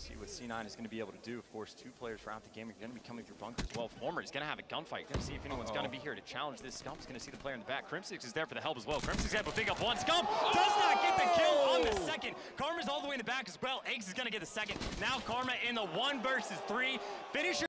see what C9 is going to be able to do. Of course, 2 players throughout the game are going to be coming through bunker as well. Former is going to have a gunfight. Going to see if anyone's going to be here to challenge this. Scump's going to see the player in the back. Crimsix is there for the help as well. Crimsix able to pick up 1. Scump does not get the kill on the second. Karma's all the way in the back as well. Eggs is going to get the second. Now Karma in the 1 versus 3. Finisher